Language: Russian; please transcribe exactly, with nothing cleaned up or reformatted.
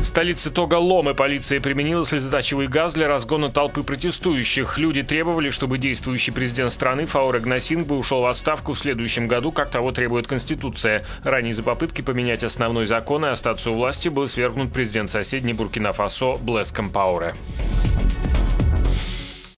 В столице Того Ломе полиция применила слезоточивый газ для разгона толпы протестующих. Люди требовали, чтобы действующий президент страны Фаоре Гнасингбе ушел в отставку в следующем году, как того требует Конституция. Ранее за попытки поменять основной закон и остаться у власти был свергнут президент соседней Буркина-Фасо Блэс Компауре.